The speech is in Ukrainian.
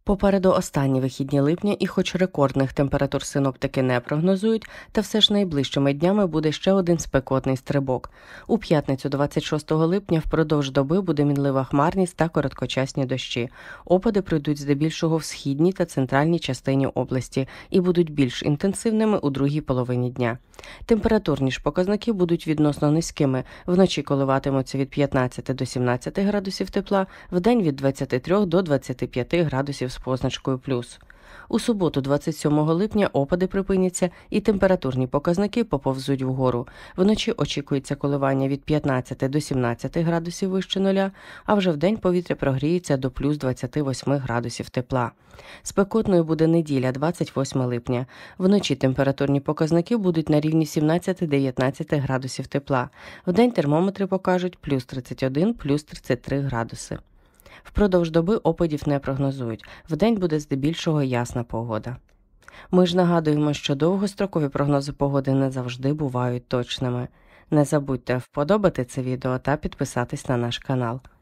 Попереду останні вихідні липня і хоч рекордних температур синоптики не прогнозують, та все ж найближчими днями буде ще один спекотний стрибок. У п'ятницю 26 липня впродовж доби буде мінлива хмарність та короткочасні дощі. Опади пройдуть здебільшого в східній та центральній частині області і будуть більш інтенсивними у другій половині дня. Температурні ж показники будуть відносно низькими. Вночі коливатимуться від 15 до 17 градусів тепла, вдень від 23 до 25 градусів з позначкою плюс. У суботу 27 липня опади припиняться і температурні показники поповзуть вгору. Вночі очікується коливання від 15 до 17 градусів вище нуля, а вже вдень повітря прогріється до плюс 28 градусів тепла. Спекотною буде неділя, 28 липня. Вночі температурні показники будуть на рівні 17-19 градусів тепла. Вдень термометри покажуть плюс 31, плюс 33 градуси. Впродовж доби опадів не прогнозують. Вдень буде здебільшого ясна погода. Ми ж нагадуємо, що довгострокові прогнози погоди не завжди бувають точними. Не забудьте вподобати це відео та підписатись на наш канал.